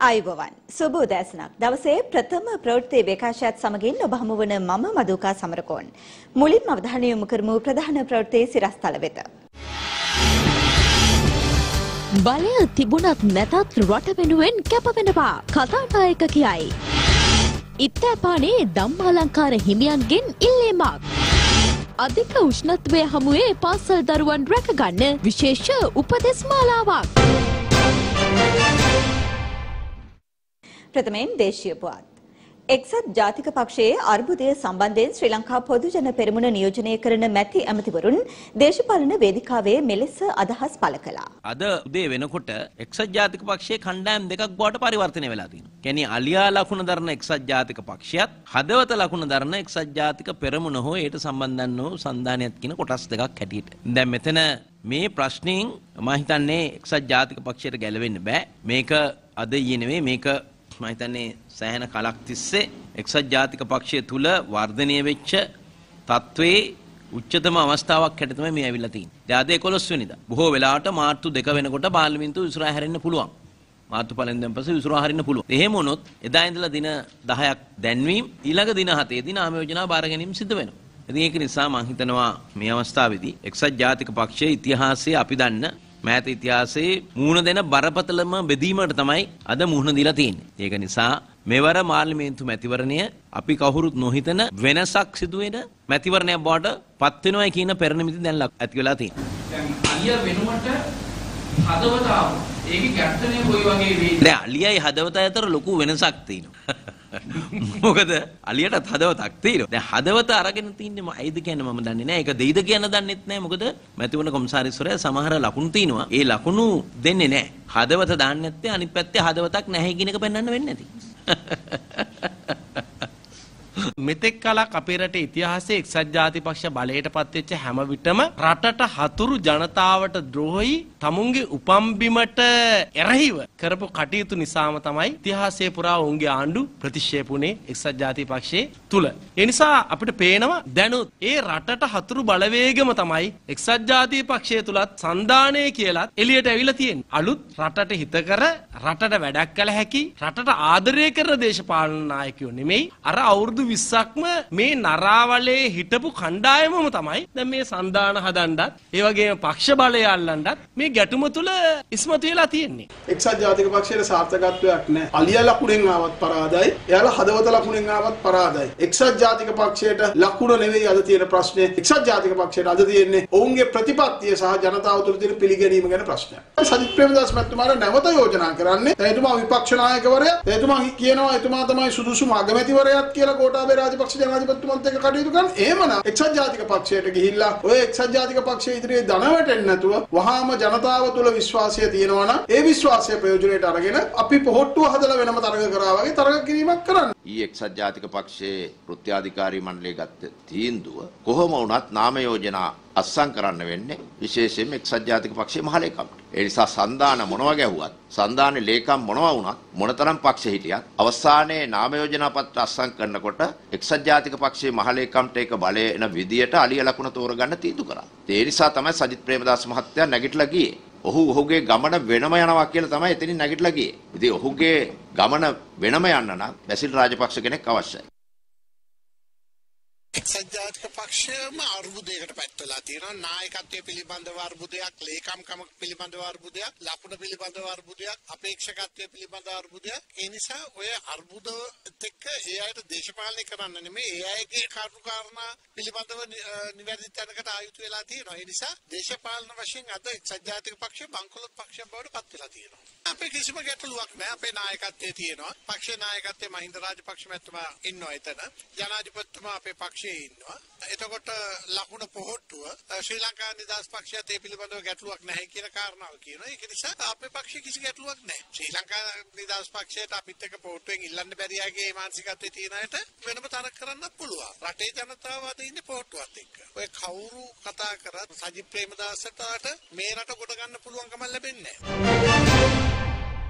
ආයුබෝවන් සුබ උදෑසනක් දවසේ ප්‍රථම ප්‍රවෘත්ති විකාශයත් සමගින් ඔබ හමු වන මම මදුකා සමරකෝන් මුලින්ම අවධානය යොමු කරමු ප්‍රධාන ප්‍රවෘත්ති සිරස්තල වෙත. බලය තිබුණත් නැතත් රට වෙනුවෙන් කැප වෙනවා කතානායක කියයි. ඉත්තෑපානේ ධම්මාලංකාර හිමියන්ගෙන් ඉල්ලීමක්. අධික උෂ්ණත්වය හමුවේ පාසල් දරුවන් රැකගන්න විශේෂ උපදෙස් මාලාවක්. ප්‍රථමයෙන් දේශීය පුවත්. එක්සත් ජාතික පක්ෂයේ අර්බුදය සම්බන්ධයෙන් ශ්‍රී ලංකා පොදු ජන පෙරමුණ නියෝජනය කරන මැති ඇමතිවරුන් දේශපාලන වේදිකාවේ මෙලෙස අදහස් පළ කළා. අද උදේ වෙනකොට එක්සත් ජාතික පක්ෂයේ කණ්ඩායම් දෙකක් බවට පරිවර්තනය වෙලා තියෙනවා. කියන්නේ අලියා ලකුණ දරන එක්සත් ජාතික පක්ෂයත් හදවත ලකුණ දරන එක්සත් ජාතික පෙරමුණ හෝ ඒට සම්බන්ධ වූ සන්ධානයත් කියන කොටස් දෙකක් හැටියට. දැන් මෙතන මේ ප්‍රශ්نين මම හිතන්නේ එක්සත් ජාතික පක්ෂයට ගැලවෙන්න බෑ. මේක අද ඊයේ නෙවෙයි මේක මම හිතන්නේ සෑහෙන කලක් තිස්සේ එක්සත් ජාතික පක්ෂය තුල වර්ධනය වෙච්ච තත්වයේ උච්චතම අවස්ථාවක් හැටියට තමයි මේ ඇවිල්ලා තියෙන්නේ. දැන් අද 11 වෙනිදා. බොහෝ වෙලාවට මාර්තු 2 වෙනකොට පාර්ලිමේන්තුව විසිරා හැරෙන්න පුළුවන්. මාර්තු පළවෙනිදාන් පස්සේ විසිරා හරින්න පුළුවන්. එහෙම වුණොත් එදා ඉඳලා දින 10ක් දැන්වීම ඊළඟ දින 7 දී නාම යෝජනා බාර ගැනීම සිදු වෙනවා. ඉතින් ඒක නිසා මම හිතනවා මේ අවස්ථාවේදී එක්සත් ජාතික පක්ෂයේ ඉතිහාසයේ අපි දන්න මෑත ඉතිහාසයේ මුහුණ දෙන බරපතලම බෙදීමකට තමයි අද මුහුණ දීලා තියෙන්නේ. ඒක නිසා මෙවර පාර්ලිමේන්තු මැතිවරණය අපි කවුරුත් නොහිතන වෙනසක් සිදුවෙන මැතිවරණයක් බවට පත් වෙනවා කියන පෙරනිමිති දැන් ඇති වෙලා තියෙනවා. දැන් අලිය වෙනුවට හදවත ආවා. ඒකේ ගැටනේ කොයි වගේ වේද? දැන් අලියයි හදවතයි අතර ලොකු වෙනසක් තියෙනවා. මොකද අලියටත් හදවතක් තියෙනවා. දැන් හදවත අරගෙන තින්නේ ඇයිද කියන්නේ මම දන්නේ නැහැ. ඒක දෙයිද කියන දන්නෙත් නැහැ. මොකද මැතිවරණ කොමසාරිස්වරයා සමහර ලකුණු තියෙනවා. ඒ ලකුණු දෙන්නේ නැහැ. හදවත දාන්නේ නැත්තේ අනිත් පැත්තේ හදවතක් නැහැ කියන එක පෙන්වන්න වෙන්නේ නැති. මෙතෙක් කලක් අපේ රටේ ඉතිහාසයේ එක්සත් ජාතික පක්ෂ බලයට පත් වෙච්ච හැම විටම රටට හතුරු ජනතාවට ද්‍රෝහී තමුන්ගේ උපම්බිමට එරහිව කරපු කටයුතු නිසාම තමයි ඉතිහාසයේ පුරා ඔවුන්ගේ ආණ්ඩු ප්‍රතික්ෂේපුනේ එක්සත් ජාතික පක්ෂයේ තුල. ඒ නිසා අපිට පේනවා දැනුත් ඒ රටට හතුරු බලවේගම තමයි එක්සත් ජාතික පක්ෂය තුලත් සන්දානය කියලාත් එළියට ඇවිල්ලා තියෙන්නේ. අලුත් රටට හිතකර රටට වැඩක් කළ හැකි රටට ආදරය කරන දේශපාලන නායකයෝ නෙමෙයි අර අවුරුදු 20ක්ම මේ නරාවලේ හිටපු කණ්ඩායමම තමයි දැන් මේ සන්දාන හදන්නත් ඒ වගේම පක්ෂ බලය අල්ලන්නත් මේ ගැටුම තුල ඉස්මතු වෙලා තියෙන්නේ. එක්සත් ජාතික පක්ෂයේ සාර්ථකත්වයක් නැහැ. අලියා ලකුණෙන් ආවත් පරාදයි. එයාලා හදවත ලකුණෙන් ආවත් පරාදයි. එක්සත් ජාතික පක්ෂයට ලකුණ නෙවෙයි අද තියෙන ප්‍රශ්නේ. එක්සත් ජාතික පක්ෂයට අද තියෙන්නේ ඔවුන්ගේ ප්‍රතිපත්තිය සහ ජනතාව තුළ තියෙන පිළිගැනීම ගැන ප්‍රශ්නයක්. සජිත් ප්‍රේමදාස මහත්මයාට නැවත යෝජනා කරන්නේ එතුමා විපක්ෂ නායකවරයා. එතුමා කියනවා එතුමා තමයි සුදුසුම අගමැතිවරයාත් කියලා ගෝඨාභය රාජපක්ෂ ජනාධිපතිතුමන්ත් එක්ක කටයුතු කරන. එහෙමනම් එක්සත් ජාතික පක්ෂයට ගිහිල්ලා ඔය එක්සත් ජාතික පක්ෂයේ ඉදිරියේ දන වැටෙන්නේ නැතුව වහාම ජනතාව තුළ විශ්වාසය තියෙනවා නම් ඒ විශ්වාසය ප්‍රයෝජනයට අරගෙන අපි පොහොට්ටුව හදලා වෙනම තරග කරා වගේ තරග කිරීමක් කරන්න. ඊ එක්සත් ජාතික පක්ෂයේ කෘත්‍යාධිකාරී මණ්ඩලය ගත්ත තීන්දුව කොහොම වුණත් නාම යෝජනා අත්සන් කරන්න වෙන්නේ විශේෂයෙන්ම එක්සත් ජාතික පක්ෂයේ මහලේකම්ට. ඒ නිසා සන්දාන මොනවා ගැහුවත් සන්දානේ ලේකම් මොනවා වුණත් මොනතරම් පක්ෂ හිටියත් අවසානයේ නාම යෝජනා පත්‍ර අත්සන් කරනකොට එක්සත් ජාතික පක්ෂයේ මහලේකම්ට ඒක බලය එන විදියට අලිය ලකුණ තෝරගන්න තීන්දුව කරා. ඒ නිසා තමයි සජිත් ප්‍රේමදාස මහත්තයා නැගිටලා ගියේ. ඔහුගේ ගමන වෙනම යනවා කියලා තමයි එතනින් නැගිටලා ගියේ. ඉතින් ඔහුගේ ගමන වෙනම යන්න නම් බැසිල් රාජපක්ෂ කෙනෙක් අවශ්‍යයි. එක්සත් ජාතික පක්ෂයම අර්බුදයකට පැටලලා තියෙනවා. නායකත්වයේ පිළිබඳව අර්බුදයක්, ලේකම්කම පිළිබඳව අර්බුදයක්, ලකුණ පිළිබඳව අර්බුදයක්, අපේක්ෂකත්වයේ පිළිබඳව අර්බුදයක්. ඒ නිසා ඔය අර්බුද එක්ක ඒ අයට දේශපාලනය කරන්න නෙමෙයි ඒ අයගේ කාර්යකාරණා පිළිබඳව නිවැරදි තැනකට ආයුතු වෙලා තියෙනවා. ඒ නිසා දේශපාලන වශයෙන් අද එක්සත් ජාතික පක්ෂය බංකොලොත් පක්ෂයක් බවට පත් වෙලා තියෙනවා. අපේ කිසිම ගැටලුවක් නැහැ. අපේ නායකත්වයේ තියෙනවා. පක්ෂයේ නායකත්වයේ මහින්ද රාජපක්ෂ මහත්මයා ඉන්නවා එතන. ජනාධිපතිතුමා අපේ පක්ෂයේ ඉන්නවා. එතකොට ලකුණ පොහොට්ටුව ශ්‍රී ලංකා නිදහස් පක්ෂයත් ඒ පිළිබඳව ගැටලුවක් නැහැ කියන කාරණාව කියනවා. ඒක නිසා අපේ පක්ෂයේ කිසි ගැටලුවක් නැහැ. ශ්‍රී ලංකා නිදහස් පක්ෂයට අපිත් එක්ක පොහොට්ටුවෙන් ඉල්ලන්න බැරි අයගේ මානසිකත්වයේ තියෙන අයට වෙනම තරක් කරන්නත් පුළුවන්. රටේ ජනතාව අද ඉන්නේ පොහොට්ටුවත් එක්ක. ඔය කවුරු කතා කරත් සජිත් ප්‍රේමදාසට මේ රට කොට ගන්න පුළුවන්කම ලැබෙන්නේ නැහැ.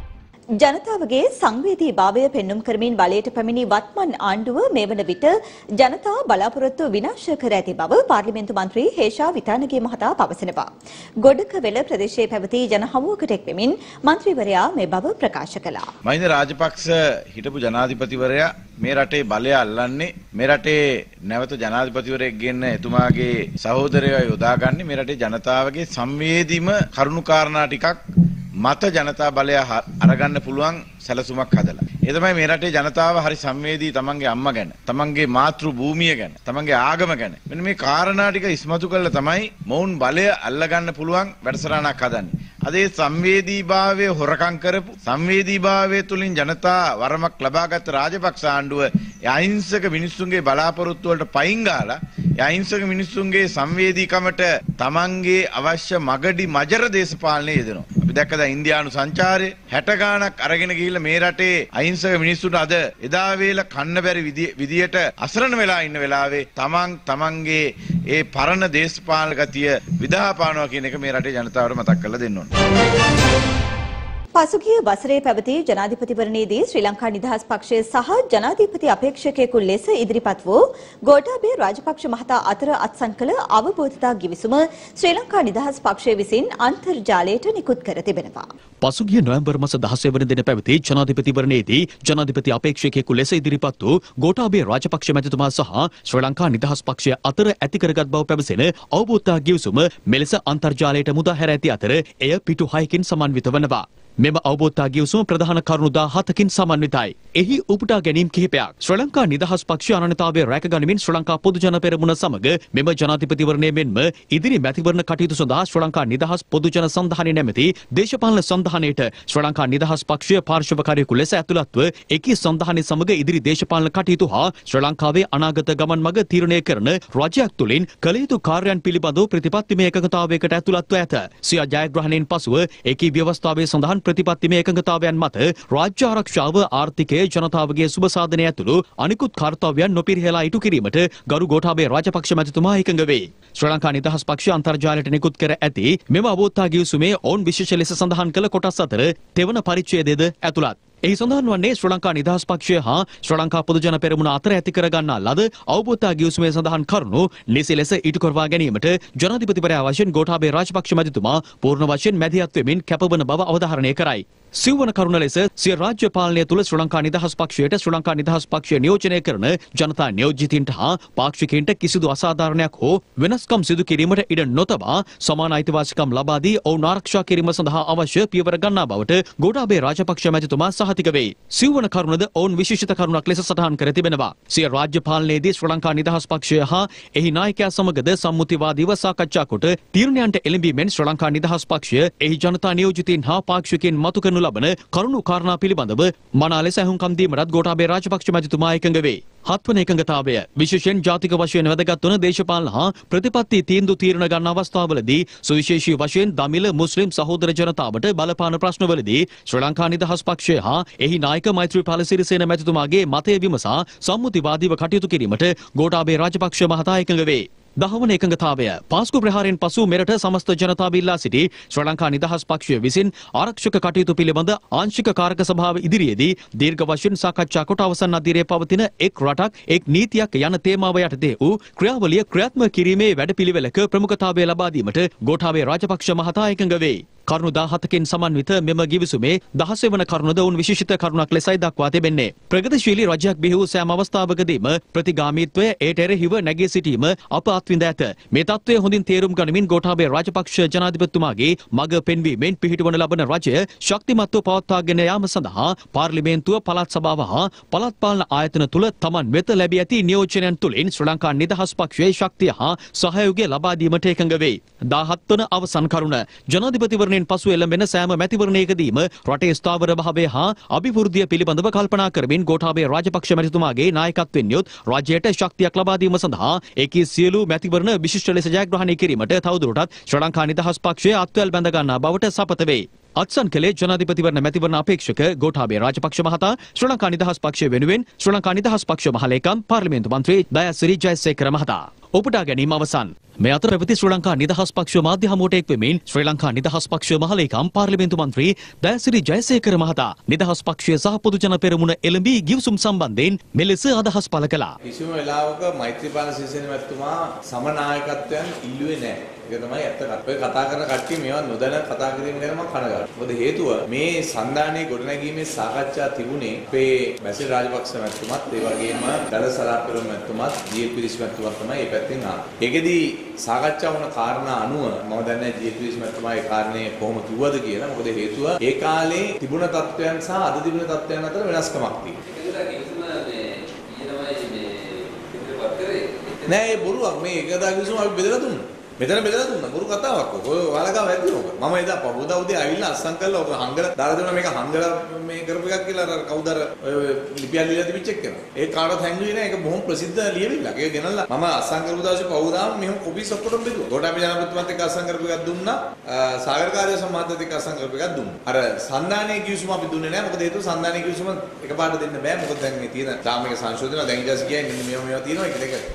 ජනතාවගේ සංවේදී භාවය පෙන්눔 කරමින් බලයට පැමිණි වත්මන් ආණ්ඩුව මේ වන විට ජනතා බලාපොරොත්තු විනාශ කර ඇති බව පාර්ලිමේන්තු මන්ත්‍රී හේෂා විතානගේ මහතා පවසනවා. ගොඩකවැල ප්‍රදේශයේ පැවති ජන හමුවකට එක් වෙමින් මන්ත්‍රීවරයා මේ බව ප්‍රකාශ කළා. මහින්ද රාජපක්ෂ හිටපු ජනාධිපතිවරයා මේ රටේ බලය අල්ලන්නේ මේ රටේ නැවත ජනාධිපතිවරයෙක් ගෙන්න එතුමාගේ සහෝදරයෝ යොදාගන්නේ මේ රටේ ජනතාවගේ සංවේදීම කරුණු කාරණා ටිකක් මත ජනතා බලය අරගන්න පුළුවන් සැලසුමක් හදලා. ඒ තමයි මේ රටේ ජනතාව හරි සංවේදී තමන්ගේ අම්මා ගැන, තමන්ගේ මාතෘ භූමිය ගැන, තමන්ගේ ආගම ගැන. මෙන්න මේ කාරණා ටික ඉස්මතු කරලා තමයි මොවුන් බලය අල්ලගන්න පුළුවන් වැඩසටහනක් හදන්නේ. අද ඒ සංවේදීභාවය හොරකම් කරපු සංවේදීභාවය තුලින් ජනතා වරමක් ලබාගත් රාජපක්ෂ ආණ්ඩුව අහිංසක මිනිස්සුන්ගේ බලාපොරොත්තු වලට පයින් ගාලා අහිංසක මිනිස්සුන්ගේ සංවේදීකමට තමන්ගේ අවශ්‍ය මගඩි මජර දේශපාලනය යෙදෙනවා. අපි දැක්ක දැන් ඉන්දියානු සංචාරය 60 ගාණක් අරගෙන ගිහිල්ලා මේ රටේ අහිංසක මිනිස්සුන්ට අද එදා වේල කන්න බැරි විදියට අසරණ වෙලා ඉන්න වෙලාවේ තමන්ගේ ඒ පරණ දේශපාලන ගතිය විදහාපානවා කියන එක මේ රටේ ජනතාවට මතක් කරලා දෙන්න ඕනේ. පසුගිය වසරේ පැවති ජනාධිපතිවරණයේදී ශ්‍රී ලංකා නිදහස් පක්ෂය සහ ජනාධිපති අපේක්ෂකයෙකු ලෙස ඉදිරිපත් වූ ගෝඨාභය රාජපක්ෂ මහතා අතර අත්සන් කළ අවබෝධතා ගිවිසුම ශ්‍රී ලංකා නිදහස් පක්ෂය විසින් අන්තර්ජාලයට නිකුත් කර තිබෙනවා. පසුගිය නොවැම්බර් මාස 16 වන දින පැවති ජනාධිපතිවරණයේදී ජනාධිපති අපේක්ෂකයෙකු ලෙස ඉදිරිපත් වූ ගෝඨාභය රාජපක්ෂ මැතිතුමා සහ ශ්‍රී ලංකා නිදහස් පක්ෂය අතර ඇති කරගත් බව පැවසෙන අවබෝධතා ගිවිසුම මෙලෙස අන්තර්ජාලයට මුදා හැර ඇති අතර එය පිටු 6කින් සමන්විත වනවා. මෙම අවබෝධතා ගිවිසුම ප්‍රධාන කරුණු 17කින් සමන්විතයි. එහි උපුටා ගැනීම් කිහිපයක්. ශ්‍රී ලංකා නිදහස් පක්ෂය අනන්‍යතාවය රැකගනිමින් ශ්‍රී ලංකා පොදු ජන පෙරමුණ සමග මෙම ජනාධිපතිවරණය මෙන්ම ඉදිරි මැතිවරණ කටයුතු සඳහා ශ්‍රී ලංකා නිදහස් පොදු ජන සන්ධානය නැමැති දේශපාලන සන්ධානයට ශ්‍රී ලංකා නිදහස් පක්ෂය පාර්ශවකාරයෙකු ලෙස ඇතුළත්ව එකී සන්ධානය සමග ඉදිරි දේශපාලන කටයුතු හා ශ්‍රී ලංකාවේ අනාගත ගමන් මඟ තීරණය කරන රජයක් තුළින් කළ යුතු කාර්යයන් පිළිබඳව ප්‍රතිපත්තිමය එකඟතාවයකට ඇතුළත්ව ඇත. සිය ජයග්‍රහණයෙන් පසුව එකී ව්‍යවස්ථාවේ සඳහන් ප්‍රතිපත්තිමය එකඟතාවයන් මත රාජ්‍ය ආරක්ෂාව ආර්ථිකය ජනතාවගේ සුබ සාධනය ඇතුළු අනිකුත් කාර්යයන් නොපිරිහෙලා ඉටු කිරීමට ගරු ගෝඨාභය රාජපක්ෂ මැතිතුමා එකඟ වේ. ශ්‍රී ලංකා නිදහස් පක්ෂය අන්තර්ජාලයට නිකුත් කර ඇති මෙම අවබෝධතා ගිවිසුමේ ඔවුන් විශේෂ ලෙස සඳහන් කළ කොටස් අතර තෙවන පරිච්ඡේදයද ඇතුළත්. එහි සඳහන් වන්නේ ශ්‍රී ලංකා නිදහස් පක්ෂය හා ශ්‍රී ලංකා පොදු ජන පෙරමුණ අතර ඇති කර ගන්නා ලද අවබෝධතා ගිවිසුමේ සඳහන් කරුණු නිසි ලෙස ඉටු කරවා ගැනීමට ජනාධිපතිවරයා වශයෙන් ගෝඨාභය රාජපක්ෂ මැතිතුමා පූර්ණ වශයෙන් මැදිහත් වෙමින් කැපවන බව අවධාරණය කරයි. සිව්වන කරුණ ලෙස සිය රාජ්‍ය පාලනය තුළ ශ්‍රී ලංකා නිදහස් පක්ෂයට ශ්‍රී ලංකා නිදහස් පක්ෂය නියෝජනය කරන ජනතා නියෝජිතින්ට හා පාක්ෂිකයින්ට කිසිදු අසාධාරණයක් හෝ වෙනස්කම් සිදු කිරීමට ඉඩ නොතබා සමාන අයිතිවාසිකම් ලබා දී ඔවුන් ආරක්ෂා කිරීම සඳහා අවශ්‍ය පියවර ගන්නා බවට ගෝඨාභය රාජපක්ෂ මැතිතුමා සහතික වේ. සිව්වන කරුණද ඔවුන් විශේෂිත කරුණක් ලෙස සටහන් කර තිබෙනවා. සිය රාජ්‍ය පාලනයේදී ශ්‍රී ලංකා නිදහස් පක්ෂය හා එහි නායකයා සමගද සම්මුතිවාදීව සාකච්ඡා කොට තීරණයන්ට එළඹීමෙන් ශ්‍රී ලංකා නිදහස් පක්ෂය එහි ජනතා නියෝජිතින් හා පාක්ෂිකයින් මතු කරනු ලබන කරුණු කාරණා පිළිබඳව මනා ලෙස ඇහුම්කම් දීමටත් ගෝඨාභය රාජපක්ෂ මැතිතුමා එකඟ වේ. හත්වන එකඟතාවය විශේෂයෙන් ජාතික වශයෙන් වැදගත් වන දේශපාලන හා ප්‍රතිපත්ති තීන්දුව තීරණ ගන්න අවස්ථාවලදී සුවිශේෂී වශයෙන් දමිළ මුස්ලිම් සහෝදර ජනතාවට බලපාන ප්‍රශ්නවලදී ශ්‍රී ලංකා නිදහස් පක්ෂය හා එහි නායක මෛත්‍රීපාල සිරිසේන මැතිතුමාගේ මතය විමසා සම්මුතිවාදීව කටයුතු කිරීමට ගෝඨාභය රාජපක්ෂ මහතා එකඟ වේ. දහවන එකඟතාවය පාස්කු ප්‍රහාරයෙන් පසු මෙරට සමස්ත ජනතාව ඉල්ලා සිටි ශ්‍රී ලංකා නිදහස් පක්ෂය විසින් ආරක්ෂක කටයුතු පිළිබඳ ආංශික කාරක සභාව ඉදිරියේදී දීර්ඝ වශයෙන් සාකච්ඡා කොට අවසන් අධීරයේ පවතින එක් රටක් එක් නීතියක් යන තේමාව යටතේ වූ ක්‍රියාවලිය ක්‍රියාත්මක කිරීමේ වැඩපිළිවෙලක ප්‍රමුඛතාවය ලබා දීමට ගෝඨාභය රාජපක්ෂ මහතා එකඟ වේ. කරුණු 17කින් සමන්විත මෙම ගිවිසුමේ 16 වන කරුණද උන් විශේෂිත කරුණක් ලෙසයි දක්වා තිබෙන්නේ. ප්‍රගතිශීලී රජයක් බිහි වූ සෑම අවස්ථාවකදීම ප්‍රතිගාමීත්වය ඒට එරෙහිව නැගී සිටීම අප අත්විඳ ඇත. මේ තත්ත්වය හොඳින් තේරුම් ගනිමින් ගෝඨාභය රාජපක්ෂ ජනාධිපතිතුමාගේ මඟ පෙන්වීමෙන් පිහිටවන ලබන රජය ශක්තිමත්ව පවත්වාගෙන යාම සඳහා පාර්ලිමේන්තුව පළාත් සභාව හා පළාත් පාලන ආයතන තුළ තමන් වෙත ලැබී ඇති නියෝජනයන් තුළින් ශ්‍රී ලංකා නිදහස් පක්ෂයේ ශක්තිය හා සහයෝගය ලබා දීමට එකඟ වේ. 17 වන අවසන් කරුණ ජනාධිපතිවරණය පසු එළඹෙන සෑම මැතිවරණයකදීම රටේ ස්ථාවර භාවය හා අභිවෘද්ධිය පිළිබඳව කල්පනා කරමින් ගෝඨාභය රාජපක්ෂ මැතිතුමාගේ නායකත්වයෙන් යුත් රජයට ශක්තියක් ලබා දීම සඳහා ඒකී සියලු මැතිවරණ විශිෂ්ට ලෙස ජයග්‍රහණය කිරීමට තවදුරටත් ශ්‍රී ලංකා නිදහස් පක්ෂය අත්වැල් බැඳ ගන්නා බවට සපත වේ. අත්සන් කළේ ජනාධිපතිවරණ මැතිවරණ අපේක්ෂක ගෝඨාභය රාජපක්ෂ මහතා ශ්‍රී ලංකා නිදහස් පක්ෂය වෙනුවෙන් ශ්‍රී ලංකා නිදහස් පක්ෂ මහලේකම් පාර්ලිමේන්තු මන්ත්‍රී දයාසිරි ජයසේකර මහතා. උපුටා ගැනීම අවසන්. මේ අතර පැවති ශ්‍රී ලංකා නිදහස් පක්ෂ මාධ්‍ය හමුවට එක්වෙමින් ශ්‍රී ලංකා නිදහස් පක්ෂ මහලේකම් පාර්ලිමේන්තු මන්ත්‍රී දයාසිරි ජයසේකර මහතා නිදහස් පක්ෂය සහ පොදු ජන පෙරමුණ එළඹී ගිවිසුම් සම්බන්ධයෙන් මෙලෙස අදහස් පළ කළා. කිසිම වෙලාවක මෛත්‍රීපාල සිරිසේන මැතිතුමා සමනායකත්වයන් ඉල්ලුවේ නැහැ. ඒක තමයි ඇත්ත කතාව. ඔය කතා කරන කට්ටිය මේවා නොදැන කතා කිරීම ගැන මම කනගාටුයි. මොකද හේතුව මේ සංධානයේ ගොඩනැගීමේ සාකච්ඡා තිබුණේ අපේ බැසිල් රාජපක්ෂ මැතිතුමත් ඒ වගේම දලසලා පෙරමුණ මැතිතුමත් ජීපිරිස් මැතිතුමත් තමයි මේ පැත්තෙන් ආවේ. ඒකෙදි සාකච්ඡා වුණ කාරණා අනුව මම දන්නේ ජීපිරිස් මැතිතුමා ඒ කාරණේ කොහොම කිව්වද කියලා. මොකද හේතුව ඒ කාලේ තිබුණ තත්ත්වයන් සහ අද තිබුණ තත්ත්වයන් අතර වෙනස්කමක් තියෙනවා. නෑ ඒ බොරුවක් මේ එකදා කිව්වම අපි බෙදලා දුන්නා. මෙතන බෙදලා දුන්නා. බොරු කතාවක්. ඔය ඔයාලගාව ඇද්ද ඔක. මම එදා පහුදා උදේ ආවිල්ලා අස්සම් කළා ඔක හංගල දාලා දුන්නා මේක හංගල මේ කරපු එකක් කියලා අර කවුද අර ලිපියක් ලියලා තිබිච්ච එක කරා. ඒ කාටවත් හැංගුවේ නෑ. ඒක බොහොම ප්‍රසිද්ධ ලියවිල්ලක්. ඒක ගෙනල්ලා මම අස්සම් කරපු දවසේ පහුදාම මෙහෙම කොපිස් ඔක්කොටම බෙදුවා. ගෝඨාභය ජනාධිපතිතුමාත් එක්ක අස්සම් කරපු එකක් දුන්නා. සාගර කාර්ය සම්මාධිපතිත් එක්ක අස්සම් කරපු එකක් දුන්නා. අර සංධානයේ කිවිසුම අපි දුන්නේ නෑ. මොකද හේතුව සංධානයේ කිවිසුම එකපාරට දෙන්න බෑ. මොකද දැන් මේ තියෙන සාමික සංශෝධන දැන් ඊට පස්සේ කියන්නේ මෙන්න මේවා තියෙනවා ඒක දෙක.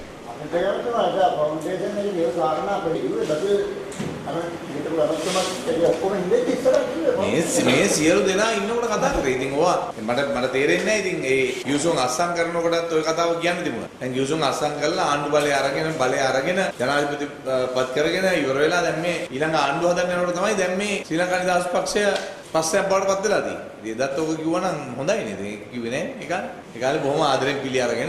මේ සියලු දෙනා ඉන්නකොට කතා කරේ. ඉතින් ඕවා මට තේරෙන්නේ නැහැ. ඉතින් ඒ යුසුන් අස්සම් කරනකොටත් ওই කතාව කියන්න තිබුණා. දැන් යුසුන් අස්සම් කරලා ආණ්ඩු බලය අරගෙන ජනාධිපති පත් කරගෙන ඉවර වෙලා දැන් මේ ඊළඟ ආණ්ඩුව හදන්න යනකොට තමයි දැන් මේ ශ්‍රී ලංකා නිදහස් පක්ෂය පස්සෙන් බවට පත් වෙලා තියෙන්නේ. ඒදත් ඔක කිව්වා නම් හොඳයි නේද? ඒක කිව්වේ නෑ. ඒ කාලේ බොහොම ආදරෙන් පිළි අරගෙන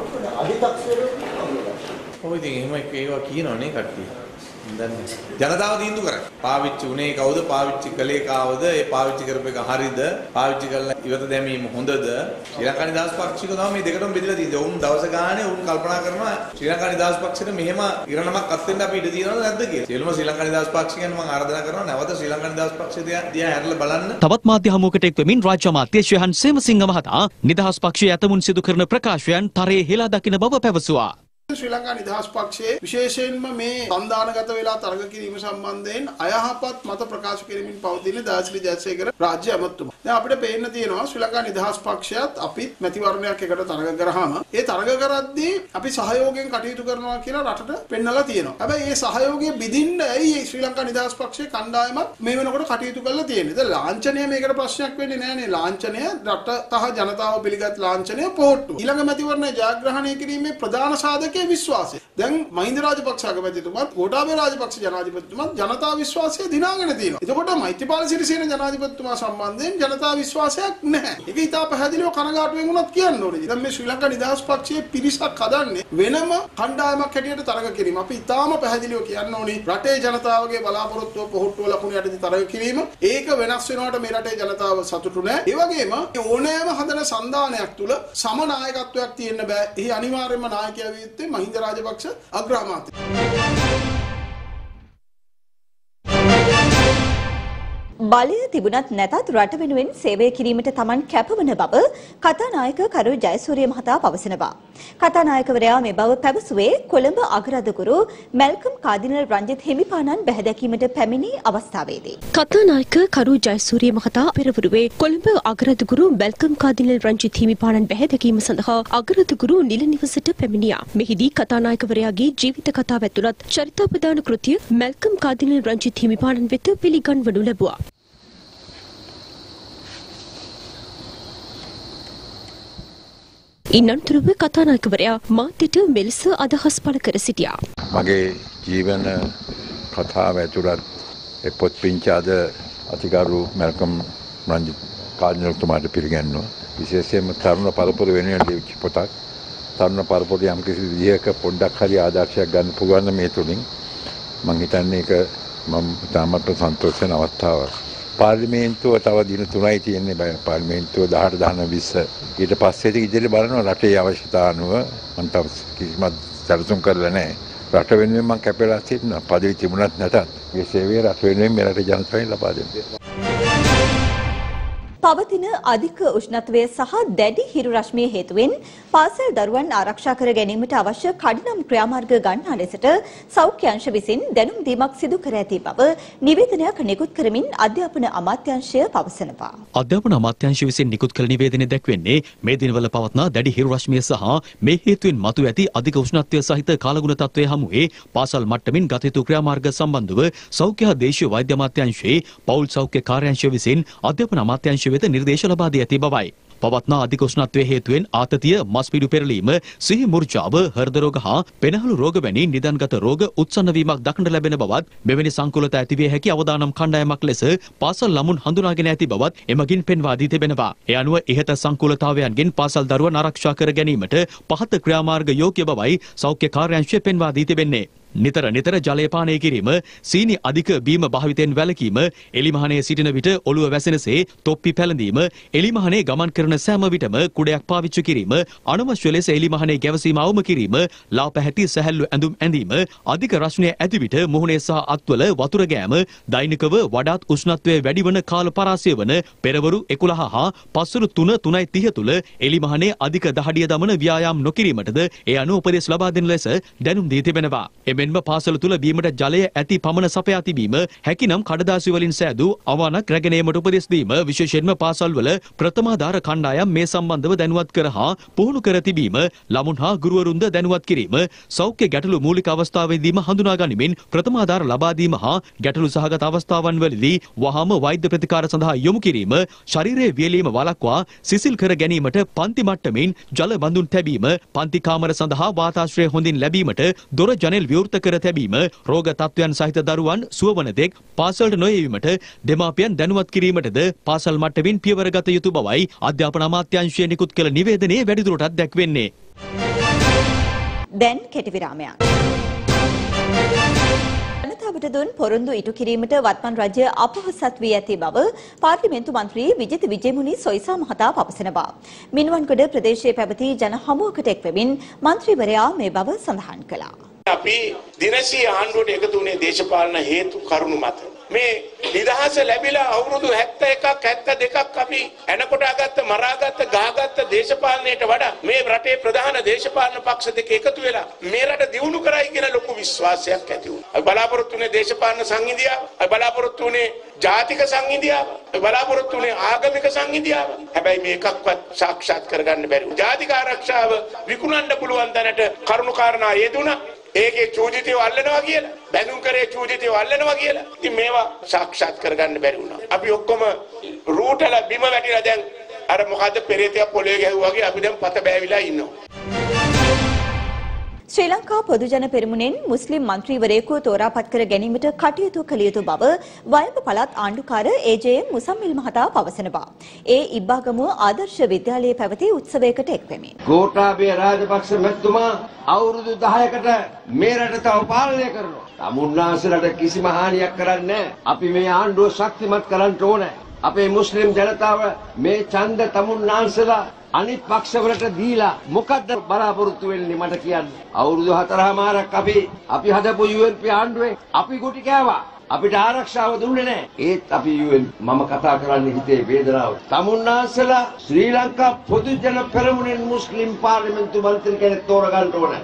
ඔය ඉතින් එහෙම ඒවා කියනවනේ කට්ටිය. ජනතාව තීන්දුව කරන්නේ. පාවිච්චි උනේ කවුද? පාවිච්චි කළේ කාවද? ඒ පාවිච්චි කරපු එක හරිද? පාවිච්චි කරලා ඉවත දැමීම හොඳද? ශ්‍රී ලංකා නිදහස් පක්ෂික තමයි මේ දෙකටම බෙදලා තියෙන්නේ. උන් දවස ගානේ උන් කල්පනා කරනවා ශ්‍රී ලංකා නිදහස් පක්ෂයට මෙහෙම ඉරණමක් අත් වෙන්න අපි ඉඩ තියනවද නැද්ද කියලා. සියලුම ශ්‍රී ලංකා නිදහස් පක්ෂිකයන් මම ආරාධනා කරනවා නැවත ශ්‍රී ලංකා නිදහස් පක්ෂය දිහා හැරලා බලන්න. තවත් මාධ්‍ය හමුවකට එක්වෙමින් රාජ්‍ය අමාත්‍ය ශ්‍රේහන් සේමසිංහ මහතා නිදහස් පක්ෂයේ ඇතමුන් සිදු කරන ප්‍රකාශයන් තරයේ හෙලා දකින බව පැවසුවා. ශ්‍රී ලංකා නිදහස් පක්ෂයේ විශේෂයෙන්ම මේ සංධානගත වෙලා තරග කිරීම සම්බන්ධයෙන් අයහපත් මත ප්‍රකාශ කිරීමෙන් පවතින දයාසිරි ජයසේකර රාජ්‍ය අමාත්‍යතුමා. දැන් අපිට පේන්න තියෙනවා ශ්‍රී ලංකා නිදහස් පක්ෂයත් අපිත් මැතිවරණයක් එකට තරග කරාම ඒ තරග කරද්දී අපි සහයෝගයෙන් කටයුතු කරනවා කියලා රටට පෙන්නලා තියෙනවා. හැබැයි මේ සහයෝගය බිඳින්න ඇයි ශ්‍රී ලංකා නිදහස් පක්ෂයේ කණ්ඩායමක් මේ වෙනකොට කටයුතු කරලා තියෙන්නේ. දැන් ලාංඡනය මේකට ප්‍රශ්නයක් වෙන්නේ නැහැනේ. ලාංඡනය රට තහ ජනතාව පිළිගත් ලාංඡනය පොහොට්ටු. ඊළඟ මැතිවරණය ජයග්‍රහණය කිරීමේ ප්‍රධාන සාධක විශ්වාසය. දැන් මහින්ද රාජපක්ෂ අගමැතිතුමත් ගෝඨාභය රාජපක්ෂ ජනාධිපතිතුමත් ජනතා විශ්වාසය දිනාගෙන තියෙනවා. එතකොට මෛත්‍රීපාල සිරිසේන ජනාධිපතිතුමා සම්බන්ධයෙන් ජනතා විශ්වාසයක් නැහැ. ඒක ඉතා පැහැදිලිව කනගාටුවෙන් උනත් කියන්න ඕනේ. දැන් මේ ශ්‍රී ලංකා නිදහස් පක්ෂයේ පිරිසක් හදන්නේ වෙනම කණ්ඩායමක් හැටියට තරග කිරීම. අපි ඉතාම පැහැදිලිව කියන්න ඕනේ රටේ ජනතාවගේ බලාපොරොත්තුව පොහොට්ටුව ලකුණු යටතේ තරග කිරීම. ඒක වෙනස් වෙනවට මේ රටේ ජනතාව සතුටු නැහැ. ඒ වගේම ඕනෑම හදන සංධානයක් තුල සම නායකත්වයක් තියෙන්න බෑ. එහි අනිවාර්යයෙන්ම නායකයා විය යුත්තේ මහින්ද රාජපක්ෂ අග්‍රාමාත්‍ය. බලය තිබුණත් නැතත් රට වෙනුවෙන් සේවය කිරීමට Taman කැපවන බව කතානායක කරු ජයසූරිය මහතා පවසනවා. කතානායකවරයා මේ බව පැවසුවේ කොළඹ අගරාධගුරු මැල්කම් කාදිනල් රංජිත් හිමිපාණන් බැහැදැකීමට පැමිණි අවස්ථාවේදී. කතානායක කරු ජයසූරිය මහතා පෙරවරුවේ කොළඹ අගරාධගුරු මැල්කම් කාදිනල් රංජිත් හිමිපාණන් බැහැදැකීම සඳහා අගරාධගුරු නිල නිවසට පැමිණියා. මෙහිදී කතානායකවරයාගේ ජීවිත කතාව ඇතුළත් චරිතාපදාන කෘතිය මැල්කම් කාදිනල් රංජිත් හිමිපාණන් වෙත පිළිගන්වනු ලැබුවා. ඉන්නතුරුව කතානායකවරයා මාධ්‍යට මෙලෙස අදහස් පළ කර සිටියා. මගේ ජීවන කතාව ඇතුළත් පොත් පිංච අද අතිගරු මැල්කම් රංජිත් කාදිනල්තුමාට පිළිගන්නවා. විශේෂයෙන්ම තරුණ පරපුර වෙනුවෙන් ලියවිච්ච පොතක්. තරුණ පරපුර යම් කිසි විදිහක පොඩ්ඩක් හරි ආදර්ශයක් ගන්න පුළුවන් මේ තුලින් මම හිතන්නේ ඒක මම තාමත් සන්තෝෂ වෙන අවස්ථාවක්. පාර්ලිමේන්තුව තව දින 3යි තියෙන්නේ බය පාර්ලිමේන්තුව 18 19 ඊට පස්සේ ඉදිරියට බලනවා රටේ අවශ්‍යතාව අනුව මම තව කිසිම සැලසුම් කරලා නැහැ. රට වෙනුවෙන් මම කැපෙලා සිටිනවා. පදවි තිබුණත් නැතත් මේ සේවය රට වෙනුවෙන් මේ රටේ ජනතාවට ලබා දෙන්න. පවතින අධික උෂ්ණත්වය සහ දැඩි හිරු රශ්මිය හේතුවෙන් පාසල් දරුවන් ආරක්ෂා කර ගැනීමට අවශ්‍ය කඩිනම් ක්‍රියාමාර්ග ගන්නා ලෙසට සෞඛ්‍ය අංශ විසින් දැනුම් දීමක් සිදු කර ඇති බව නිවේදනයක් නිකුත් කරමින් අධ්‍යාපන අමාත්‍යාංශය පවසනවා. අධ්‍යාපන අමාත්‍යාංශය විසින් නිකුත් කළ නිවේදනයේ දැක්වෙන්නේ මේ දිනවල පවත්නා දැඩි හිරු රශ්මිය සහ මේ හේතුවෙන් මතු ඇති අධික උෂ්ණත්වය සහිත කාලගුණ තත්ත්වයේ හමුවේ පාසල් මට්ටමින් ගත යුතු ක්‍රියාමාර්ග සම්බන්ධව සෞඛ්‍ය හා දේශීය වෛද්‍ය අමාත්‍යාංශයේ පෞල් සෞඛ්‍ය කාර්යාංශය විසින් අධ්‍යාපන අමාත්‍යාංශය වෙත නිර්දේශ ලබා දී ඇති බවයි. පවත්නා අධික උෂ්ණත්වයේ හේතුවෙන් ආතතිය, මස්පිඩු පෙරලීම, සිහි මුර්ජාව, හෘද රෝග හා පෙනහළු රෝග වැනි නිදන්ගත රෝග උත්සන්න වීමක් දක්නට ලැබෙන බවත් මෙවැනි සංකූලතා ඇතිවිය හැකි අවදානම් කණ්ඩායමක් ලෙස පාසල් ළමුන් හඳුනාගෙන ඇති බවත් එමගින් පෙන්වා දී තිබෙනවා. ඒ අනුව ඉහත සංකූලතාවයන්ගෙන් පාසල් දරුවන් ආරක්ෂා කර ගැනීමට පහත ක්‍රියාමාර්ග යෝග්‍ය බවයි සෞඛ්‍ය කාර්යාංශය පෙන්වා දී තිබෙන්නේ. නිතර ජලය පානය කිරීම, සීනි අධික බීම භාවිතයෙන් වැළකීම, එලිමහනේ සිටින විට ඔළුව වැසෙනසේ තොප්පි පැළඳීම, එලිමහනේ ගමන් කරන සෑම විටම කුඩයක් පාවිච්චි කිරීම, අනවශ්‍ය ලෙස එලිමහනේ ගැවසීම අවම කිරීම, ලා පැහැති සැහැල්ලු ඇඳුම් ඇඳීම, අධික රස්නය ඇති විට මුහුණේ සහ අත්වල වතුර ගෑම, දෛනිකව වඩාත් උෂ්ණත්වය වැඩිවන කාල පරාසය වන පෙරවරු 11 හා පස්වරු 3:30 තුල එලිමහනේ අධික දහඩිය දමන ව්‍යායාම් නොකිරීමටද ඒ අනුව උපදෙස් ලබා දෙන ලෙස දැනුම් දී තිබෙනවා. මෙන්ම පාසල තුල බීමට ජලය ඇති පමණ සපයා තිබීම, හැකිනම් කඩදාසි වලින් සෑදූ අවණක් රැගෙන ඒමට උපදෙස් දීම, විශේෂයෙන්ම පාසල්වල ප්‍රථමාධාර කණ්ඩායම් මේ සම්බන්ධව දැනුවත් කර හා පුහුණු කර තිබීම, ළමුන් හා ගුරුවරුන්ද දැනුවත් කිරීම, සෞඛ්‍ය ගැටලු මූලික අවස්ථාවේදීම හඳුනා ගනිමින් ප්‍රථමාධාර ලබා දීම හා ගැටලු සහගත අවස්ථාවන් වලදී වහාම වෛද්‍ය ප්‍රතිකාර සඳහා යොමු කිරීම, ශරීරයේ වියලීම වළක්වා සිසිල් කර ගැනීමට පන්ති මට්ටමින් ජල බඳුන් තැබීම, පන්ති කාමර සඳහා වාතාශ්‍රය හොඳින් ලැබීමට දොර ජනෙල් විවෘත කර තැබීම, රෝග තත්ත්වයන් සහිත දරුවන් සුවවන තෙක් පාසලට නොයවීමට දෙමාපියන් දැනුවත් කිරීමටද පාසල් මට්ටමින් පියවර ගත යුතු බවයි අධ්‍යාපන අමාත්‍යාංශය නිකුත් කළ නිවේදනයේ වැඩිදුරටත් දැක්වෙන්නේ. දැන් කෙටි විරාමයක්. ජනතාවට දුන් පොරොන්දු ඉටු කිරීමට වත්මන් රජය අපොහොසත් වී ඇති බව පාර්ලිමේන්තු මන්ත්‍රී විජිත විජේමුනි සොයිසා මහතා පවසනවා. මිනුවන්ගොඩ ප්‍රදේශයේ පැවති ජන හමුවකට එක්වෙමින් මන්ත්‍රීවරයා මේ බව සඳහන් කළා. අපි දිනසී ආණ්ඩුවට එකතු වුණේ දේශපාලන හේතු කරුණු මත. මේ නිදහස ලැබිලා අවුරුදු 71ක් 72ක් අපි එනකොටාගත්ත මරාගත්ත ගහගත්ත දේශපාලනයට වඩා මේ රටේ ප්‍රධාන දේශපාලන පක්ෂ දෙක එකතු වෙලා මේ රට දියුණු කරයි කියන ලොකු විශ්වාසයක් ඇති වුණා. අපි බලාපොරොත්තු වුණේ දේශපාලන සංහිඳියාව, අපි බලාපොරොත්තු වුණේ ජාතික සංහිඳියාව, අපි බලාපොරොත්තු වුණේ ආගමික සංහිඳියාව. හැබැයි මේකක්වත් සාක්ෂාත් කරගන්න බැරි වුණා. ජාතික ආරක්ෂාව විකුණන්න පුළුවන් තැනට කරුණු කාරණා යෙදුණා. ඒකේ චූදිතයව අල්ලනවා කියලා, බැඳුම් කරේ චූදිතයව අල්ලනවා කියලා. ඉතින් මේවා සාක්ෂාත් කරගන්න බැරි වුණා. අපි ඔක්කොම රූටල බිම වැටිලා දැන් අර මොකද්ද පෙරේතයක් පොළවේ ගැහුවා වගේ අපි දැන් පත බෑවිලා ඉන්නවා. ශ්‍රී ලංකා පොදුජන පෙරමුණෙන් මුස්ලිම් මන්ත්‍රීවරයෙකු තෝරාපත් කර ගැනීමට කටයුතු කළ යුතු බව වයඹ පළාත් ආණ්ඩුකාර ඒ.ජේ.එම්. මුසම්මිල් මහතා පවසනවා. ඒ ඉබ්බාගමුව ආදර්ශ විද්‍යාලයේ පැවති උත්සවයකට එක්වෙමින්. ගෝඨාභය රාජපක්ෂ මැතිතුමා අවුරුදු 10කට මේ රට තව පාලනය කරනවා. තමුන්නාන්සලට කිසිම හානියක් කරන්නේ නැහැ. අපි මේ ආණ්ඩුව ශක්තිමත් කරන්න ඕනේ. අපේ මුස්ලිම් ජනතාව මේ ඡන්ද තමුන්නාන්සලා අනිත් පක්ෂවලට දීලා මොකද්ද බලාපොරොත්තු වෙන්නේ මට කියන්න. අවුරුදු 4මාරක් අපි හදපු UNP ආණ්ඩුවේ අපි ගුටි කෑවා. අපිට ආරක්ෂාව දුන්නේ නැහැ. ඒත් අපි මම කතා කරන්නේ හිතේ වේදනාව. තමුන්නාන්සලා ශ්‍රී ලංකා පොදුජන පෙරමුණෙන් මුස්ලිම් පාර්ලිමේන්තු මන්ත්‍රී කෙනෙක් තෝරගන්න ඕනේ.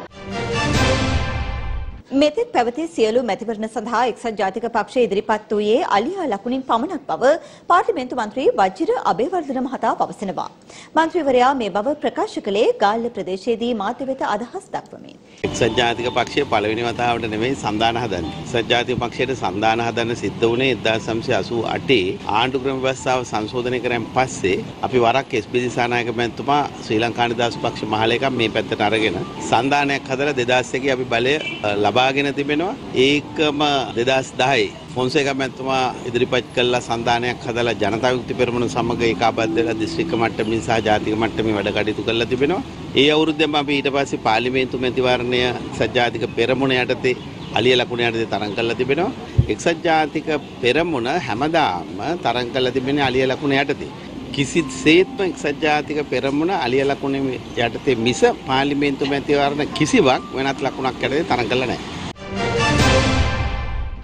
මෙතෙක් පැවති සියලු මැතිවරණ සඳහා එක්සත් ජාතික පක්ෂය ඉදිරිපත් වූයේ අලියා ලකුණින් පමණක් බව පාර්ලිමේන්තු මන්ත්‍රී වජිර අබේවර්ධන මහතා පවසනවා. මන්ත්‍රීවරයා මේ බව ප්‍රකාශ කළේ ගාල්ල ප්‍රදේශයේදී මාධ්‍ය වෙත අදහස් දක්වමින්. එක්සත් ජාතික පක්ෂය පළවෙනි වතාවට නෙමෙයි සන්දාන හදන්නේ. එක්සත් ජාතික පක්ෂයට සන්දාන හදන්න සිද්ධ වුණේ 1988 ආණ්ඩු ක්‍රම ව්‍යවස්ථාව සංශෝධනය කරන් පස්සේ අපි වරක් එස්.බී. දිසානායක මැතිතුමා ශ්‍රී ලංකා නිදහස් පක්ෂ මහලේකම් මේ පැත්තට අරගෙන සන්දානයක් හදලා 2001 අපි බලය ලබාගෙන තිබෙනවා. ඒකම 2010 ෆොන්සේකා මැතිතුමා ඉදිරිපත් කළා සන්දානයක් හදලා ජනතා විමුක්ති පෙරමුණ සමග ඒකාබද්ධ වෙලා දිස්ත්‍රික්ක මට්ටමින් සහ ජාතික මට්ටමින් වැඩ කටයුතු කරලා තිබෙනවා. ඒ අවුරුද්දෙම අපි ඊට පස්සේ පාර්ලිමේන්තු මැතිවරණය එක්සත් ජාතික පෙරමුණ යටතේ අලිය ලකුණ යටතේ තරඟ කරලා තිබෙනවා. එක්සත් ජාතික පෙරමුණ හැමදාම තරඟ කරලා තිබෙන්නේ අලිය ලකුණ යටතේ. කිසිසේත්ම එක්සත් ජාතික පෙරමුණ අලිය ලකුණ යටතේ මිස පාර්ලිමේන්තු මැතිවරණ කිසිවක් වෙනත් ලකුණක් යටතේ තරඟ කළා නැහැ. පැහැර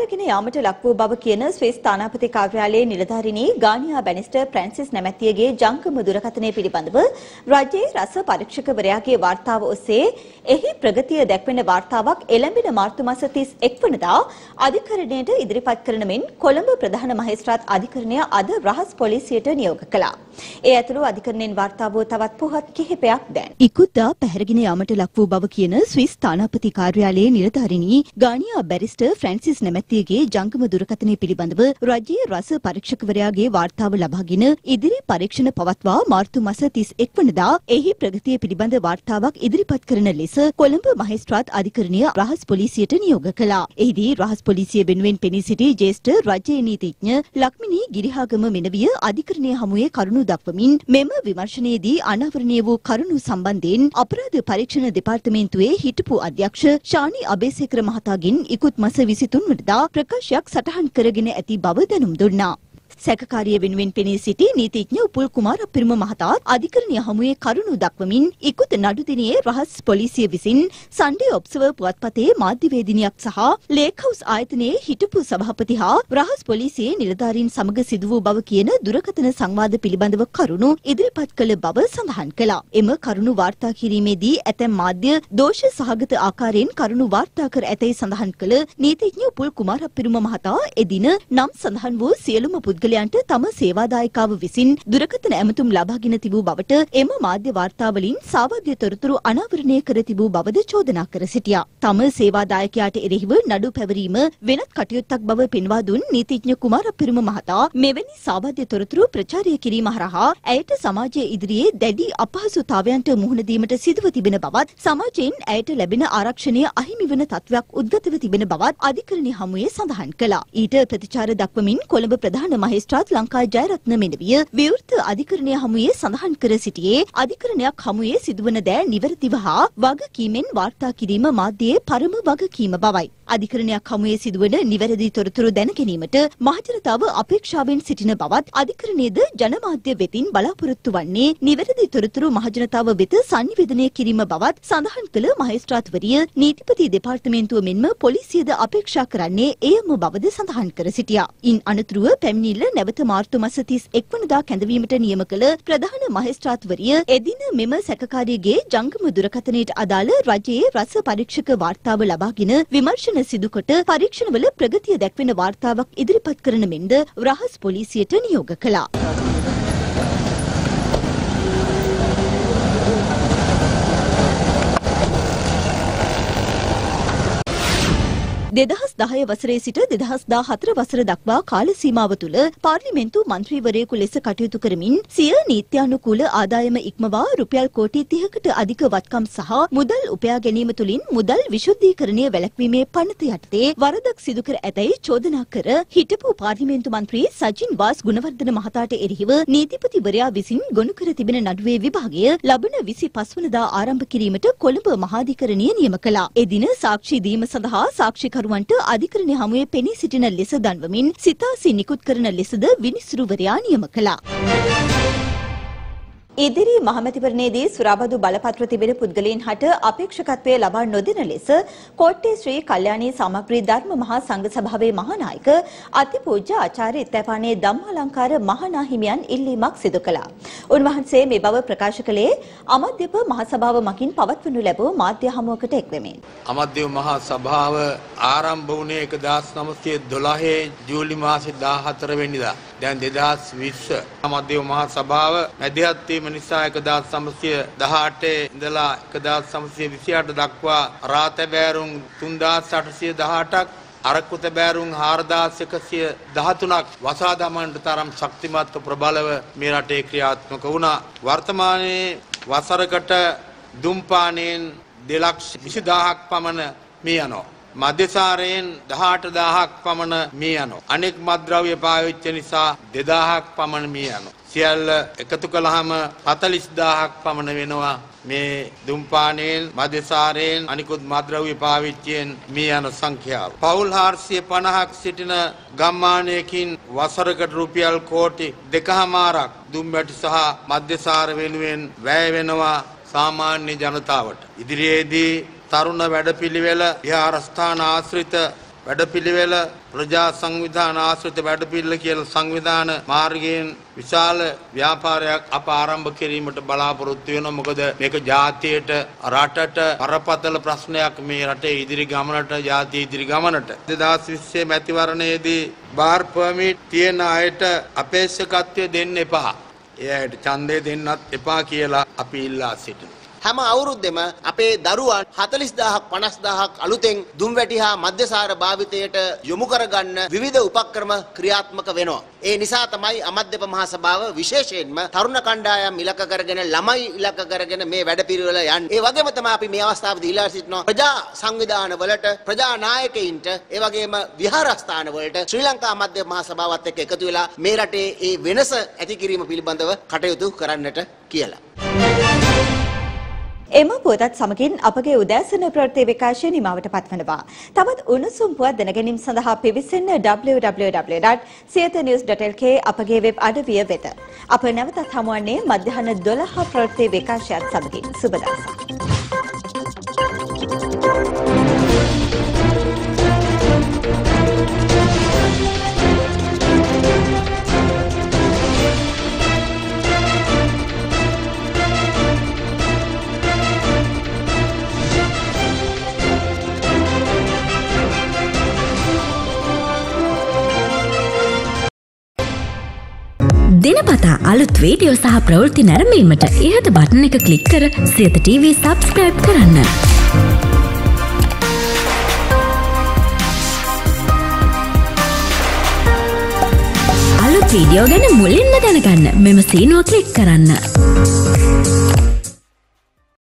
පැහැරගෙන යාමට ලක් වූ බව කියන ස්විස් තානාපති කාර්යාලයේ නිලධාරිනී ගානියා බැනිස්ටර් ප්‍රැන්සිස් නැමැතියගේ ජංගම දුරකථනය පිළිබඳව රජයේ රස පරීක්ෂකවරයාගේ වාර්තාව ඔස්සේ එහි ප්‍රගතිය දැක්වෙන වාර්තාවක් එළඹෙන මාර්තු මාස 31 වනදා අධිකරණයට ඉදිරිපත් කරන මෙන් කොළඹ ප්‍රධාන මහේස්ත්‍රාත් අධිකරණය අද රහස් පොලිසියට නියෝග කළා. ඒ ඇතුළු අධිකරණයෙන් වාර්තා වූ තවත් පුවත් කිහිපයක් දැන්. ඉක්ුත්දා පැහැරගෙන යාමට ලක් වූ බව කියන ස්විස් තානාපති කාර්යාලයේ නිලධාරිනී ගානියා බැරිස්ටර් ෆ්‍රැන්සිස් නැමැතියගේ ජංගම දුරකථනය පිළිබඳව රජයේ රස පරීක්ෂකවරයාගේ වාර්තාව ලබාගෙන ඉදිරි පරීක්ෂණ පවත්වා මාර්තු මාස 31 වනදා එහි ප්‍රගතිය පිළිබඳ වාර්තාවක් ඉදිරිපත් කරන ලෙස කොළඹ මහේස්ත්‍රාත් අධිකරණය රහස් පොලිසියට නියෝග කළා. එහිදී රහස් පොලිසිය වෙනුවෙන් පෙනී සිටි ජ්‍යෙෂ්ඨ රජයේ නීතිඥ ලක්මිනී ගිරිහාගම මෙනවිය අධිකරණය හමුවේ කරුණු දක්වමින් මෙම විමර්ශනයේදී අනාවරණය වූ කරුණු සම්බන්ධයෙන් අපරාධ පරීක්ෂණ දෙපාර්තමේන්තුවේ හිටපු අධ්‍යක්ෂ ශානි අබේසේකර මහතාගෙන් ඉකුත් මාස 23 වනදා ප්‍රකාශයක් සටහන් කරගෙන ඇති බව දැනුම් දුන්නා. සැකකාරිය වෙනුවෙන් පෙනී සිටි නීතිඥ උපුල් කුමාර පිරිම මහතා අධිකරණය හමුවේ කරුණු දක්වමින් ඉකුත් නඩු දිනේ රහස් පොලිසිය විසින් සන්ඩේ ඔබ්සර්වර් පුවත්පතේ මාධ්‍යවේදිනියක් සහ ලේක් හවුස් ආයතනයේ හිටපු සභාපති හා රහස් පොලිසියේ නිලධාරීන් සමග සිදු වූ බව කියන දුරකථන සංවාද පිළිබඳව කරුණු ඉදිරිපත් කළ බව සඳහන් කළා. එම කරුණු වාර්තා කිරීමේදී ඇතැම් මාධ්‍ය දෝෂ සහගත ආකාරයෙන් කරුණු වාර්තා කර ඇතැයි සඳහන් කළ නීතිඥ උපුල් කුමාර පිරිම මහතා එදින නම් සඳහන් වූ සියලුම පුද්ගලයන්ට තම සේවාදායකාව විසින් දුරකථන ඇමතුම් ලබාගෙන තිබූ බවට එම මාධ්‍ය වාර්තාවලින් සාවද්‍ය තොරතුරු අනාවරණය කර තිබූ බවද චෝදනා කර සිටියා. තම සේවාදායකයාට එරෙහිව නඩු පැවරීම වෙනත් කටයුත්තක් බව පෙන්වා දුන් නීතිඥ කුමාර පිරිම මහතා මෙවැනි සාවද්‍ය තොරතුරු ප්‍රචාරය කිරීම හරහා ඇයට සමාජය ඉදිරියේ දැඩි අපහසුතාවයන්ට මුහුණ දීමට සිදුව තිබෙන බවත් සමාජයෙන් ඇයට ලැබෙන ආරක්ෂණය අහිමි වන තත්ත්වයක් උද්ගතව තිබෙන බවත් අධිකරණ හමුවේ සඳහන් කළා. ඊට ප්‍රතිචාර දක්වමින් කොළඹ ප්‍රධාන මහේස්ත්‍රාත් ලංකා ජයරත්න මෙනවිය විවෘත අධිකරණය හමුවේ සඳහන් කර සිටියේ අධිකරණයක් හමුවේ සිදුවන දෑ නිවැරදිව හා වගකීමෙන් වාර්තා කිරීම මාධ්‍යයේ පරම වගකීම බවයි. අධිකරණයක් හමුවේ සිදුවන නිවැරදි තොරතුරු දැන ගැනීමට මහජනතාව අපේක්ෂාවෙන් සිටින බවත් අධිකරණයේද ජනමාධ්‍ය වෙතින් බලාපොරොත්තු වන්නේ නිවැරදි තොරතුරු මහජනතාව වෙත සංනිවේදනය කිරීම බවත් සඳහන් කළ මහේස්ත්‍රාත්වරිය නීතිපති දෙපාර්තමේන්තුව මෙන්ම පොලිසියද අපේක්ෂා කරන්නේ එයම බවද සඳහන් කර සිටියා. ඉන් අනතුරුව පැමිණිල්ල නැවත මාර්තු මාස 31 වනදා කැඳවීමට නියම කළ ප්‍රධාන මහේස්ත්‍රාත්වරිය එදින මෙම සැකකාරියගේ ජංගම දුරකථනයට අදාළ රජයේ රස පරීක්ෂක වාර්තාව ලබාගෙන විමර්ශන සිදුකොට පරීක්ෂණවල ප්‍රගතිය දැක්වෙන වාර්තාවක් ඉදිරිපත් කරන මෙන්ද රහස් පොලිසියට නියෝග කළා. 2010 වසරේ සිට 2014 වසර දක්වා කාල සීමාව තුළ පාර්ලිමේන්තු මන්ත්‍රීවරයෙකු ලෙස කටයුතු කරමින් සිය නීත්‍යානුකූල ආදායම ඉක්මවා රුපියල් කෝටි 30කට අධික වත්කම් සහ මුදල් උපයා ගැනීම තුළින් මුදල් විශුද්ධීකරණය වැළැක්වීමේ පනත යටතේ වරදක් සිදු කර ඇතැයි චෝදනා කර හිටපු පාර්ලිමේන්තු මන්ත්‍රී සජින් වාස් ගුණවර්ධන මහතාට එරෙහිව නීතිපතිවරයා විසින් ගොනු කර තිබෙන නඩුවේ විභාගය ලබන 25 වනදා ආරම්භ කිරීමට කොළඹ මහාධිකරණය නියම කළා. එදින සාක්ෂි දීම සඳහා සාක්ෂිකරුවන්ට අධිකරණ හමුවේ පෙනී සිටින ලෙස දන්වමින් සිතාසි නිකුත් කරන ලෙසද විනිසුරුවරයා නියම කළා. ඉදිරි මහමැතිවරණයේදී සුරාබදු බලපත්‍ර තිබෙන පුද්ගලයන් හට අපේක්ෂකත්වය ලබා නොදෙන ලෙස කෝට්ටේ ශ්‍රී කල්යාණී සමග්‍රී ධර්ම මහා සංඝ සභාවේ මහානායක අතිපූජ්‍ය ආචාර්ය ඉත්තපානේ ධම්මාලංකාර මහා හිමියන් ඉල්ලීමක් සිදු කළා. උන්වහන්සේ මේ බව ප්‍රකාශ කළේ අමද්දේප මහ සභාව මගින් පවත්වනු ලැබූ මාධ්‍ය හමුවකට එක්වෙමින්. අමද්දේප මහා සභාව ආරම්භ වුණේ 1912 ජූලි මාසේ 14 වෙනිදා. දැන් 2020 අමද්දේප මහා සභාව මැදිහත් නිසා 1918 ඉඳලා 1928 දක්වා රාතබෑරුම් 3818ක් අරකුත බෑරුම් 4113ක් වසා දමන්නට තරම් ශක්තිමත් ප්‍රබලව මේ රටේ ක්‍රියාත්මක වුණා. වර්තමානයේ වසරකට දුම්පානයෙන් 220000ක් පමණ මිය යනවා. මධ්‍යසාරයෙන් 18000ක් පමණ මිය යනවා. අනෙක් මත්ද්‍රව්‍ය පාවිච්චි නිසා 2000ක් පමණ මිය යනවා. සියල්ල එකතු කළාම 40000ක් පමණ වෙනවා. මේ දුම්පානයෙන් මධ්‍යසාරයෙන් අනිකුත් මත්ද්‍රව්‍ය පාවිච්චියෙන් මිය යන සංඛ්‍යාව. පවුල් 450ක් සිටින ගම්මානයකින් වසරකට රුපියල් කෝටි 2.5ක් දුම්බැටි සහ මධ්‍යසාර වෙනුවෙන් වැය වෙනවා සාමාන්‍ය ජනතාවට. ඉදිරියේදී තරුණ වැඩපිළිවෙල විහාරස්ථාන ආශ්‍රිත වැඩපිළිවෙල ප්‍රජා සංවිධාන ආශ්‍රිත වැඩපිළිවෙල කියලා සංවිධාන මාර්ගයෙන් විශාල ව්‍යාපාරයක් අප ආරම්භ කිරීමට බලාපොරොත්තු වෙනවා. මොකද මේක ජාතියට රටට බරපතල ප්‍රශ්නයක් මේ රටේ ඉදිරි ගමනට ජාතිය ඉදිරි ගමනට 2020 මැතිවරණයේදී බාර් පර්මිට් තියෙන අයට අපේක්ෂකත්වය දෙන්න එපා. ඒ අයට ඡන්දය දෙන්නත් එපා කියලා අපි ඉල්ලා සිටිනවා. හැම අවුරුද්දෙම අපේ දරුවන් 40000ක් 50000ක් අලුතෙන් දුම්වැටි හා මධ්‍යසාර භාවිතයට යොමු කරගන්න විවිධ උපක්‍රම ක්‍රියාත්මක වෙනවා. ඒ නිසා තමයි අමාත්‍යප මහ සභාව විශේෂයෙන්ම තරුණ කණ්ඩායම් ඉලක්ක කරගෙන ළමයි ඉලක්ක කරගෙන මේ වැඩපිළිවෙල යන්නේ. ඒ වගේම තමයි අපි මේ අවස්ථාවේදී ඉල්ලා සිටිනවා ප්‍රජා සංවිධාන වලට, ප්‍රජා නායකයින්ට, ඒ වගේම විහාරස්ථාන වලට ශ්‍රී ලංකා අමාත්‍යප මහ සභාවත් එක්ක එකතු වෙලා මේ රටේ ඒ වෙනස ඇති කිරීම පිළිබඳව කටයුතු කරන්නට කියලා. එම පුවතත් සමගින් අපගේ උදෑසන ප්‍රවෘත්ති විකාශය නිමවට පත්වනවා. තවත් උණුසුම් පුවත් දැනගැනීම සඳහා පිවිසෙන්න www.siethanews.lk අපගේ වෙබ් අඩවිය වෙත. අප නැවතත් හමුවන්නේ මධ්‍යහන 12 ප්‍රවෘත්ති විකාශයත් සමගින්. සුබ දවසක්. දිනපතා අලුත් වීඩියෝ සහ ප්‍රවෘත්ති නැරඹීමට ඉහත බටන් එක ක්ලික් කර සියත TV සබ්ස්ක්‍රයිබ් කරන්න. අලුත් වීඩියෝ ගැන මුලින්ම දැනගන්න මෙම සීනුව ක්ලික් කරන්න.